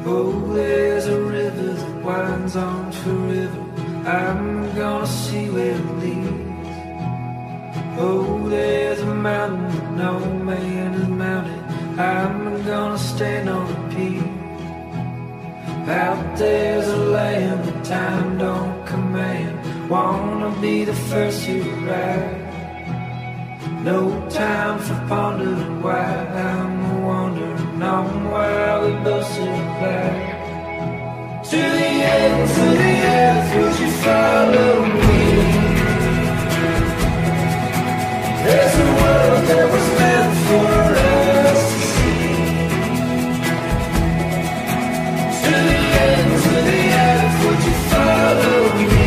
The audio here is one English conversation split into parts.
Oh, there's a river that winds on forever. I'm gonna see where it leads. Oh, there's a mountain that no man has mounted. I'm gonna stand on a peak. Out there's a land that time don't command. Wanna be the first to arrive. No time for pondering why. I'm wondering on why we both survive. To the ends of the earth, would you follow me? There's a world that was meant for us to see. To the ends of the earth, would you follow me?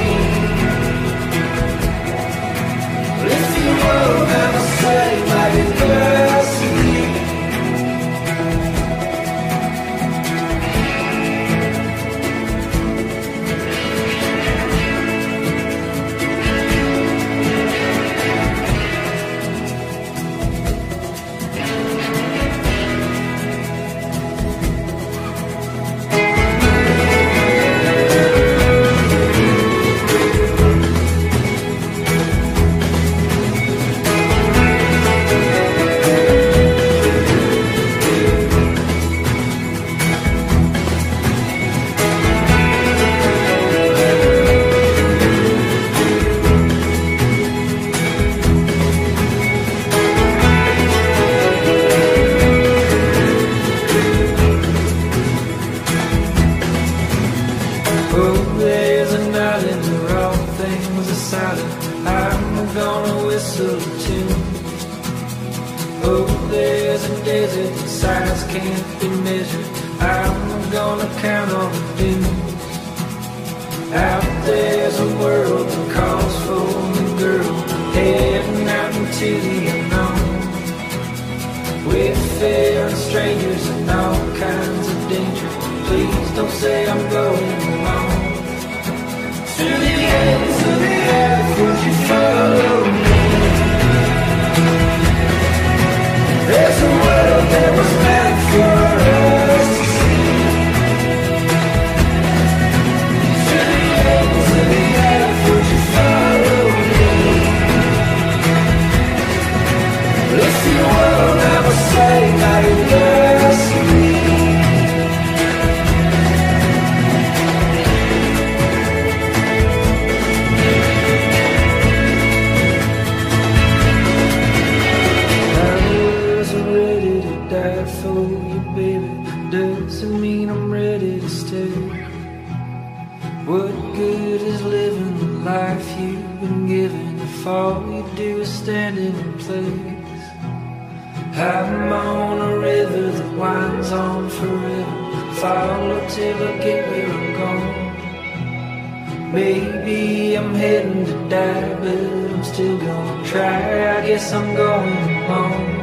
If you won't ever say my adversity. Oh, there's a night in where all things are silent. I'm gonna whistle a tune. Oh, there's a desert that size can't be measured. I'm gonna count on the dunes. Out there's a world that calls for the girl, heading out into the unknown. With fear and strangers and all kinds of danger. Please don't say I'm going alone. To the ends of the earth, would you follow me? There's a world that was meant for us to see. To the ends of the earth, would you follow me? If you won't ever say my adversity. For you, baby, doesn't mean I'm ready to stay. What good is living the life you've been given if all you do is stand in place? I'm on a river that winds on forever. Follow till I get where I'm going. Maybe I'm heading to die, but I'm still gonna try. I guess I'm going home.